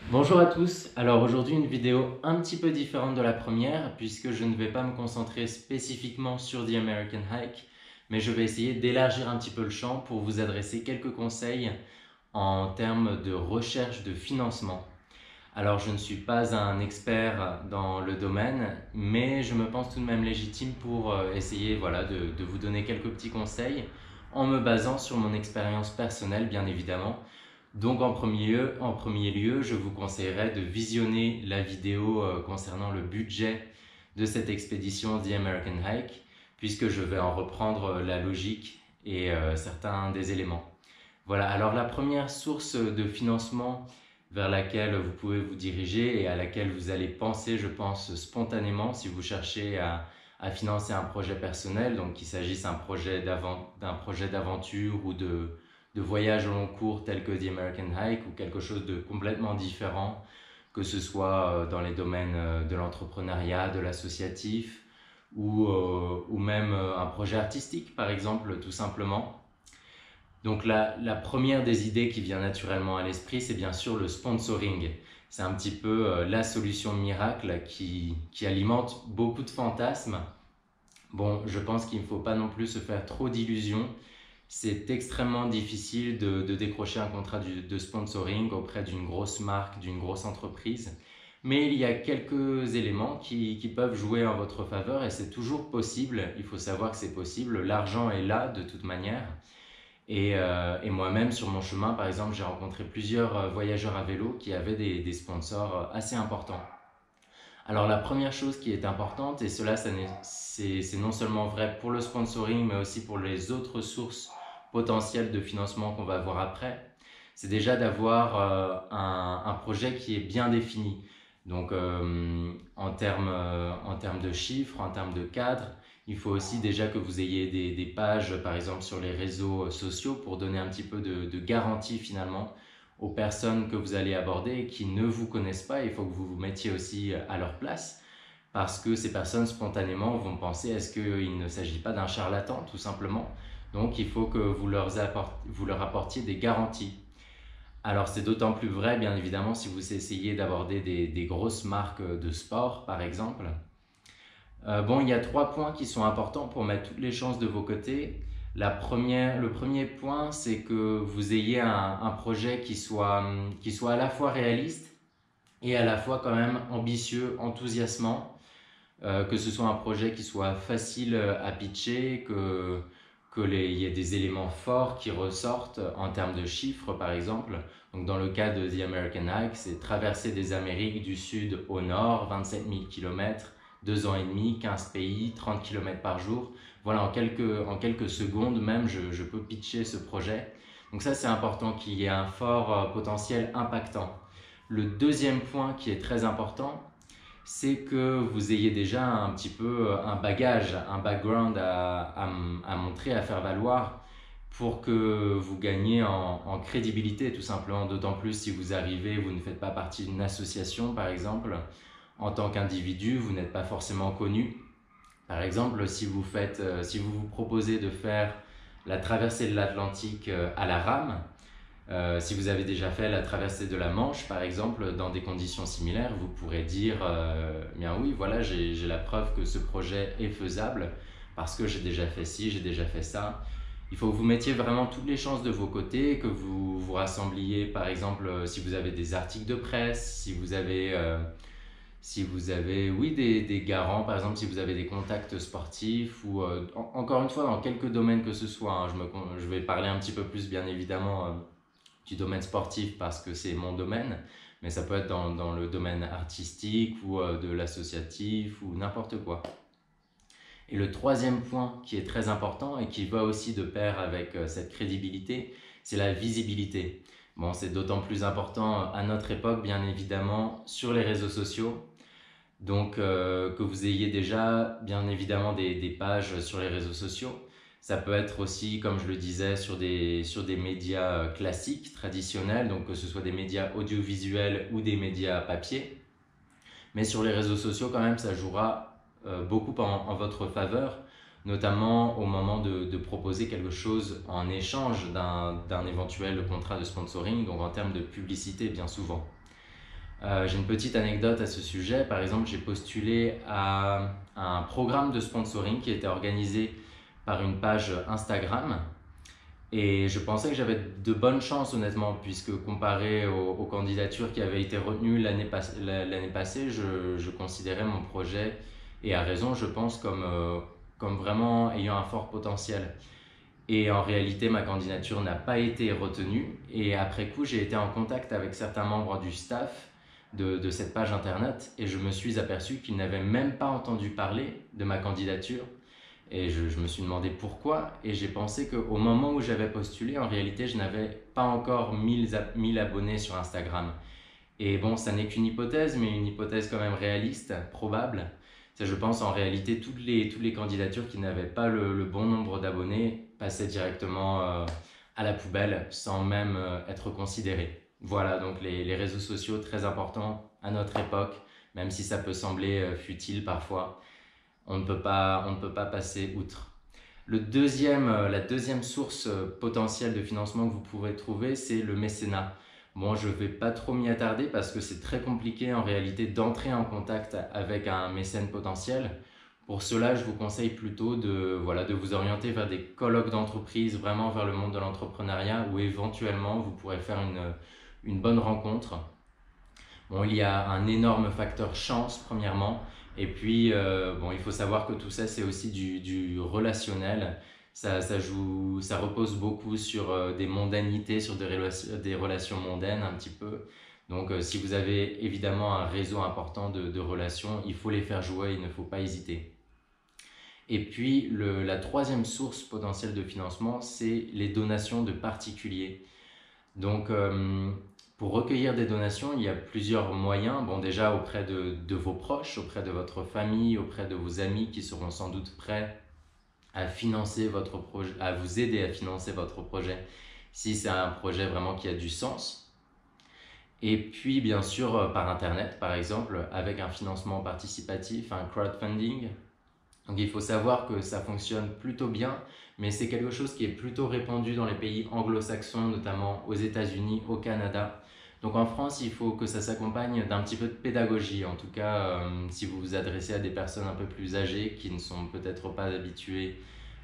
Bonjour à tous, alors aujourd'hui une vidéo un petit peu différente de la première puisque je ne vais pas me concentrer spécifiquement sur The American Hike, mais je vais essayer d'élargir un petit peu le champ pour vous adresser quelques conseils en termes de recherche de financement. Alors je ne suis pas un expert dans le domaine, mais je me pense tout de même légitime pour essayer de vous donner quelques petits conseils en me basant sur mon expérience personnelle bien évidemment. Donc en premier lieu, je vous conseillerais de visionner la vidéo concernant le budget de cette expédition The American Hike, puisque je vais en reprendre la logique et certains des éléments. Voilà, alors la première source de financement vers laquelle vous pouvez vous diriger et à laquelle vous allez penser, je pense, spontanément si vous cherchez à financer un projet personnel, donc qu'il s'agisse d'un projet d'aventure ou de voyage au long cours tel que The American Hike ou quelque chose de complètement différent, que ce soit dans les domaines de l'entrepreneuriat, de l'associatif ou même un projet artistique par exemple, tout simplement. Donc la première des idées qui vient naturellement à l'esprit, c'est bien sûr le sponsoring. C'est un petit peu la solution miracle qui alimente beaucoup de fantasmes. Bon, je pense qu'il ne faut pas non plus se faire trop d'illusions. C'est extrêmement difficile de décrocher un contrat de sponsoring auprès d'une grosse marque, d'une grosse entreprise. Mais il y a quelques éléments qui peuvent jouer en votre faveur et c'est toujours possible. Il faut savoir que c'est possible. L'argent est là de toute manière. Et moi-même, sur mon chemin, par exemple, j'ai rencontré plusieurs voyageurs à vélo qui avaient des sponsors assez importants. Alors la première chose qui est importante, et cela c'est non seulement vrai pour le sponsoring, mais aussi pour les autres sources potentielles de financement qu'on va voir après, c'est déjà d'avoir un projet qui est bien défini. Donc en termes de chiffres, en termes de cadre, il faut aussi déjà que vous ayez des pages, par exemple sur les réseaux sociaux, pour donner un petit peu de garantie finalement aux personnes que vous allez aborder et qui ne vous connaissent pas. Il faut que vous vous mettiez aussi à leur place parce que ces personnes spontanément vont penser est-ce qu'il ne s'agit pas d'un charlatan tout simplement. Donc il faut que vous leur apportiez des garanties. Alors c'est d'autant plus vrai bien évidemment si vous essayez d'aborder des grosses marques de sport par exemple. Bon, il y a 3 points qui sont importants pour mettre toutes les chances de vos côtés. Le premier point, c'est que vous ayez un projet qui soit à la fois réaliste et à la fois quand même ambitieux, enthousiasmant, que ce soit un projet qui soit facile à pitcher, il y ait des éléments forts qui ressortent en termes de chiffres par exemple. Donc dans le cas de The American Hike, c'est traverser des Amériques du sud au nord, 27 000 km, 2 ans et demi, 15 pays, 30 km par jour. Voilà, en quelques secondes même, je peux pitcher ce projet. Donc ça, c'est important qu'il y ait un fort potentiel impactant. Le deuxième point qui est très important, c'est que vous ayez déjà un petit peu un bagage, un background à montrer, à faire valoir pour que vous gagniez en crédibilité tout simplement, d'autant plus si vous arrivez, vous ne faites pas partie d'une association par exemple, en tant qu'individu, vous n'êtes pas forcément connu. Par exemple, si vous vous proposez de faire la traversée de l'Atlantique à la rame, si vous avez déjà fait la traversée de la Manche, par exemple, dans des conditions similaires, vous pourrez dire bien oui, voilà, j'ai la preuve que ce projet est faisable parce que j'ai déjà fait ci, j'ai déjà fait ça. Il faut que vous mettiez vraiment toutes les chances de vos côtés, que vous vous rassembliez, par exemple, si vous avez des articles de presse, si vous avez oui, des garants, par exemple, si vous avez des contacts sportifs ou encore une fois, dans quelques domaines que ce soit, hein, je vais parler un petit peu plus, bien évidemment, du domaine sportif parce que c'est mon domaine, mais ça peut être dans le domaine artistique ou de l'associatif ou n'importe quoi. Et le troisième point qui est très important et qui va aussi de pair avec cette crédibilité, c'est la visibilité. Bon, c'est d'autant plus important à notre époque, bien évidemment, sur les réseaux sociaux. Donc, que vous ayez déjà, bien évidemment, des pages sur les réseaux sociaux. Ça peut être aussi, comme je le disais, sur des médias classiques, traditionnels, donc que ce soit des médias audiovisuels ou des médias papier. Mais sur les réseaux sociaux, quand même, ça jouera beaucoup en votre faveur, notamment au moment de proposer quelque chose en échange d'un éventuel contrat de sponsoring, donc en termes de publicité bien souvent. J'ai une petite anecdote à ce sujet. Par exemple, j'ai postulé à un programme de sponsoring qui était organisé par une page Instagram. Et je pensais que j'avais de bonnes chances, honnêtement, puisque comparé aux candidatures qui avaient été retenues l'année passée, je considérais mon projet, et à raison, je pense, comme vraiment ayant un fort potentiel. Et en réalité, ma candidature n'a pas été retenue. Et après coup, j'ai été en contact avec certains membres du staff de cette page internet et je me suis aperçu qu'ils n'avaient même pas entendu parler de ma candidature. Et je me suis demandé pourquoi. Et j'ai pensé qu'au moment où j'avais postulé, en réalité, je n'avais pas encore 1000 abonnés sur Instagram. Et bon, ça n'est qu'une hypothèse, mais une hypothèse quand même réaliste, probable. Ça, je pense en réalité, toutes les candidatures qui n'avaient pas le bon nombre d'abonnés passaient directement à la poubelle sans même être considérées. Voilà, donc les réseaux sociaux, très importants à notre époque, même si ça peut sembler futile parfois, on ne peut pas passer outre. La deuxième source potentielle de financement que vous pourrez trouver, c'est le mécénat. Bon, je ne vais pas trop m'y attarder parce que c'est très compliqué en réalité d'entrer en contact avec un mécène potentiel. Pour cela, je vous conseille plutôt de vous orienter vers des colloques d'entreprise, vraiment vers le monde de l'entrepreneuriat, où éventuellement vous pourrez faire une bonne rencontre. Bon, il y a un énorme facteur chance, premièrement. Et puis, bon, il faut savoir que tout ça, c'est aussi du relationnel. Ça repose beaucoup sur des mondanités, sur des relations mondaines un petit peu. Donc, si vous avez évidemment un réseau important de relations, il faut les faire jouer, il ne faut pas hésiter. Et puis, la troisième source potentielle de financement, c'est les donations de particuliers. Donc, pour recueillir des donations, il y a plusieurs moyens. Bon, déjà auprès de vos proches, auprès de votre famille, auprès de vos amis qui seront sans doute prêts à financer votre projet, à vous aider à financer votre projet, si c'est un projet vraiment qui a du sens. Et puis, bien sûr, par Internet, par exemple, avec un financement participatif, un crowdfunding. Donc, il faut savoir que ça fonctionne plutôt bien, mais c'est quelque chose qui est plutôt répandu dans les pays anglo-saxons, notamment aux États-Unis, au Canada. Donc en France, il faut que ça s'accompagne d'un petit peu de pédagogie. En tout cas, si vous vous adressez à des personnes un peu plus âgées qui ne sont peut-être pas habituées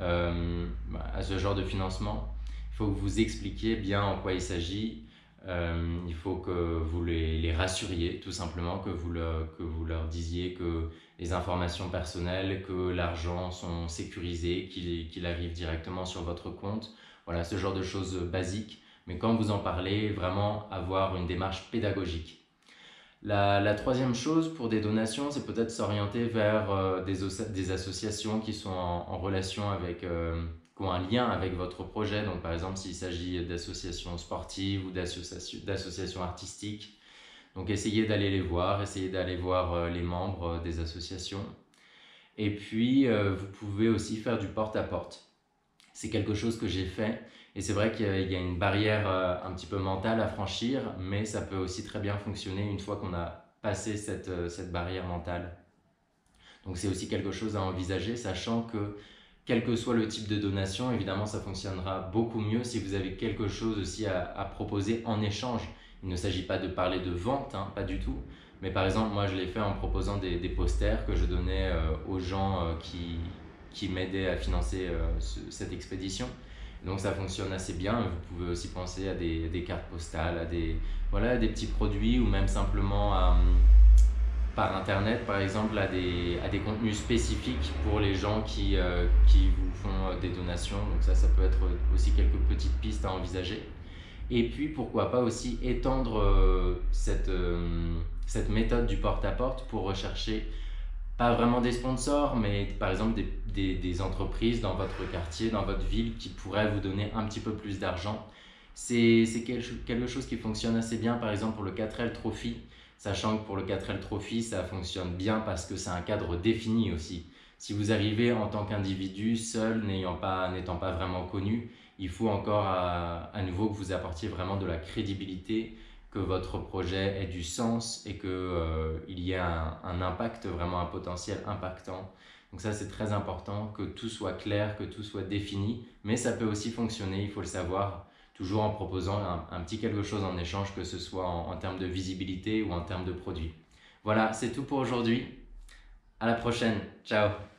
à ce genre de financement, il faut que vous expliquiez bien en quoi il s'agit. Il faut que vous les rassuriez, tout simplement, que vous leur disiez que les informations personnelles, que l'argent sont sécurisés, qu'il arrive directement sur votre compte. Voilà, ce genre de choses basiques. Mais quand vous en parlez, vraiment avoir une démarche pédagogique. La troisième chose pour des donations, c'est peut-être s'orienter vers des associations qui sont en relation avec, qui ont un lien avec votre projet. Donc par exemple, s'il s'agit d'associations sportives ou d'associations artistiques. Donc essayez d'aller les voir, essayez d'aller voir les membres des associations. Et puis, vous pouvez aussi faire du porte-à-porte. C'est quelque chose que j'ai fait et c'est vrai qu'il y a une barrière un petit peu mentale à franchir, mais ça peut aussi très bien fonctionner une fois qu'on a passé cette barrière mentale. Donc c'est aussi quelque chose à envisager, sachant que quel que soit le type de donation, évidemment ça fonctionnera beaucoup mieux si vous avez quelque chose aussi à proposer en échange. Il ne s'agit pas de parler de vente, hein, pas du tout. Mais par exemple, moi je l'ai fait en proposant des posters que je donnais aux gens qui m'aidaient à financer cette expédition. Donc ça fonctionne assez bien. Vous pouvez aussi penser à des cartes postales, voilà, des petits produits ou même simplement par internet par exemple à des contenus spécifiques pour les gens qui vous font des donations. Donc ça peut être aussi quelques petites pistes à envisager. Et puis pourquoi pas aussi étendre cette méthode du porte-à-porte pour rechercher pas vraiment des sponsors, mais par exemple des entreprises dans votre quartier, dans votre ville qui pourraient vous donner un petit peu plus d'argent. C'est quelque chose qui fonctionne assez bien par exemple pour le 4L Trophy, sachant que pour le 4L Trophy ça fonctionne bien parce que c'est un cadre défini aussi. Si vous arrivez en tant qu'individu seul, n'étant pas vraiment connu, il faut encore à nouveau que vous apportiez vraiment de la crédibilité, que votre projet ait du sens et qu'il y ait un impact, vraiment un potentiel impactant. Donc ça c'est très important, que tout soit clair, que tout soit défini, mais ça peut aussi fonctionner, il faut le savoir. toujours en proposant un petit quelque chose en échange, que ce soit en termes de visibilité ou en termes de produit. Voilà, c'est tout pour aujourd'hui. À la prochaine. Ciao.